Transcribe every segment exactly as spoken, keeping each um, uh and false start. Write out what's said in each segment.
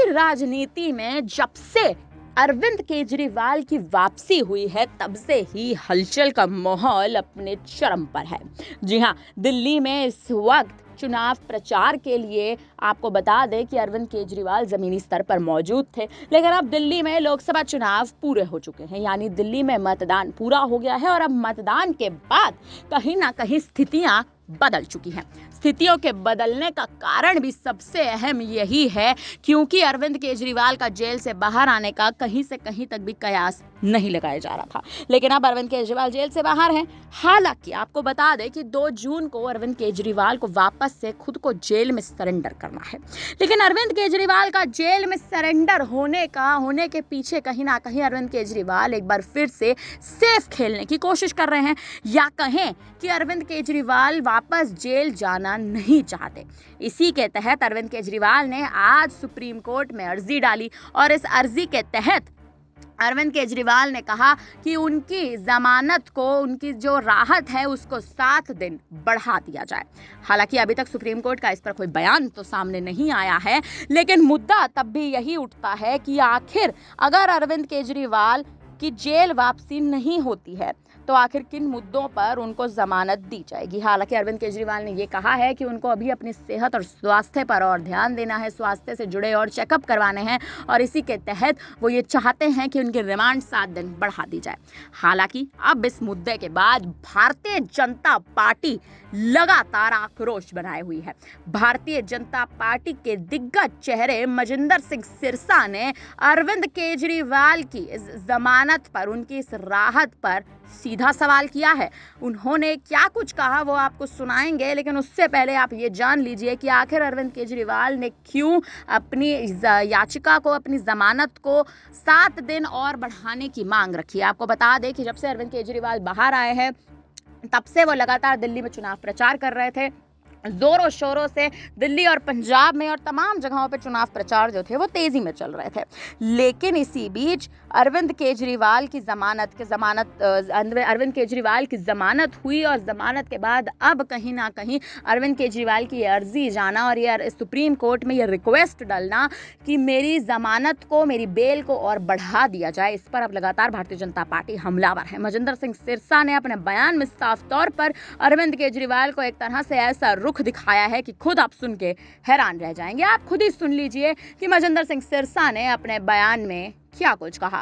राजनीति में जब से अरविंद केजरीवाल की वापसी हुई है तब से ही हलचल का माहौल अपने चरम पर है। जी हां, दिल्ली में इस वक्त चुनाव प्रचार के लिए आपको बता दें कि अरविंद केजरीवाल जमीनी स्तर पर मौजूद थे, लेकिन अब दिल्ली में लोकसभा चुनाव पूरे हो चुके हैं, यानी दिल्ली में मतदान पूरा हो गया है और अब मतदान के बाद कहीं ना कहीं स्थितियां बदल चुकी हैं। स्थितियों के बदलने का कारण भी सबसे अहम यही है क्योंकि अरविंद केजरीवाल का जेल से बाहर आने का कहीं से कहीं तक भी कयास नहीं लगाया जा रहा था, लेकिन अब अरविंद केजरीवाल जेल से बाहर हैं। हालांकि आपको बता दें कि दो जून को अरविंद केजरीवाल को वापस से खुद को जेल में सरेंडर करना है, लेकिन अरविंद केजरीवाल का जेल में सरेंडर होने का होने के पीछे कहीं ना कहीं अरविंद केजरीवाल एक बार फिर से सेफ खेलने की कोशिश कर रहे हैं, या कहें कि अरविंद केजरीवाल वापस जेल जाना नहीं चाहते। इसी के तहत अरविंद केजरीवाल ने आज सुप्रीम कोर्ट में अर्जी डाली और इस अर्जी के तहत अरविंद केजरीवाल ने कहा कि उनकी जमानत को, उनकी जो राहत है उसको सात दिन बढ़ा दिया जाए। हालांकि अभी तक सुप्रीम कोर्ट का इस पर कोई बयान तो सामने नहीं आया है, लेकिन मुद्दा तब भी यही उठता है कि आखिर अगर अरविंद केजरीवाल की जेल वापसी नहीं होती है तो आखिर किन मुद्दों पर उनको जमानत दी जाएगी। हालांकि अरविंद केजरीवाल ने ये कहा है कि उनको अभी अपनी सेहत और स्वास्थ्य पर और ध्यान देना है, स्वास्थ्य से जुड़े और चेकअप करवाने हैं और इसी के तहत वो ये चाहते हैं कि उनकी रिमांड सात दिन बढ़ा दी जाए। हालांकि अब इस मुद्दे के बाद भारतीय जनता पार्टी लगातार आक्रोश बनाए हुई है। भारतीय जनता पार्टी के दिग्गज चेहरे मजिंदर सिंह सिरसा ने अरविंद केजरीवाल की इस जमानत पर, उनकी इस राहत पर सीधा सवाल किया है। उन्होंने क्या कुछ कहा वो आपको सुनाएंगे, लेकिन उससे पहले आप ये जान लीजिए कि आखिर अरविंद केजरीवाल ने क्यों अपनी याचिका को, अपनी जमानत को सात दिन और बढ़ाने की मांग रखी है। आपको बता दें कि जब से अरविंद केजरीवाल बाहर आए हैं तब से वो लगातार दिल्ली में चुनाव प्रचार कर रहे थे। जोरों शोरों से दिल्ली और पंजाब में और तमाम जगहों पे चुनाव प्रचार जो थे वो तेजी में चल रहे थे, लेकिन इसी बीच अरविंद केजरीवाल की जमानत के जमानत अरविंद केजरीवाल की जमानत हुई और जमानत के बाद अब कहीं ना कहीं अरविंद केजरीवाल की अर्जी जाना और ये सुप्रीम कोर्ट में ये रिक्वेस्ट डालना कि मेरी जमानत को, मेरी बेल को और बढ़ा दिया जाए, इस पर अब लगातार भारतीय जनता पार्टी हमलावर है। मजिंदर सिंह सिरसा ने अपने बयान में साफ तौर पर अरविंद केजरीवाल को एक तरह से ऐसा रुख दिखाया है कि खुद आप सुन के हैरान रह जाएंगे। आप खुद ही सुन लीजिए कि मजिंदर सिंह सिरसा ने अपने बयान में क्या कुछ कहा।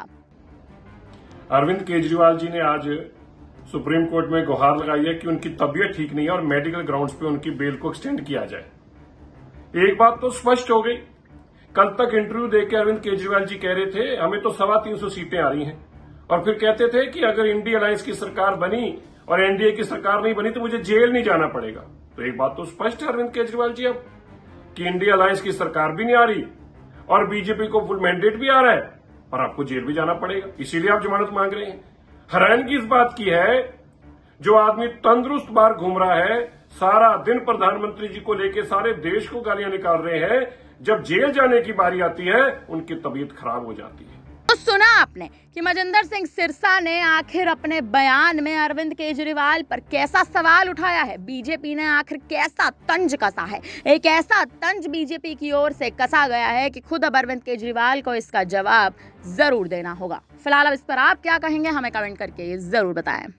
अरविंद केजरीवाल जी ने आज सुप्रीम कोर्ट में गुहार लगाई है कि उनकी तबीयत ठीक नहीं है और मेडिकल ग्राउंड्स पे उनकी बेल को एक्सटेंड किया जाए। एक बात तो स्पष्ट हो गई, कल तक इंटरव्यू देके अरविंद केजरीवाल जी कह रहे थे हमें तो सवा तीन सौ सीटें आ रही हैं, और फिर कहते थे कि अगर इंडिया अलायंस की सरकार बनी और एनडीए की सरकार नहीं बनी तो मुझे जेल नहीं जाना पड़ेगा। तो एक बात तो स्पष्ट है अरविंद केजरीवाल जी अब कि इंडिया अलायंस की सरकार भी नहीं आ रही और बीजेपी को फुल मैंडेट भी आ रहा है और आपको जेल भी जाना पड़ेगा, इसीलिए आप जमानत मांग रहे हैं। हैरानगी इस बात की है, जो आदमी तंदुरुस्त बाहर घूम रहा है, सारा दिन प्रधानमंत्री जी को लेकर सारे देश को गालियां निकाल रहे हैं, जब जेल जाने की बारी आती है उनकी तबीयत खराब हो जाती है। तो सुना आपने कि मजिंदर सिंह सिरसा ने आखिर अपने बयान में अरविंद केजरीवाल पर कैसा सवाल उठाया है। बीजेपी ने आखिर कैसा तंज कसा है। एक ऐसा तंज बीजेपी की ओर से कसा गया है कि खुद अब अरविंद केजरीवाल को इसका जवाब जरूर देना होगा। फिलहाल अब इस पर आप क्या कहेंगे हमें कमेंट करके जरूर बताएं।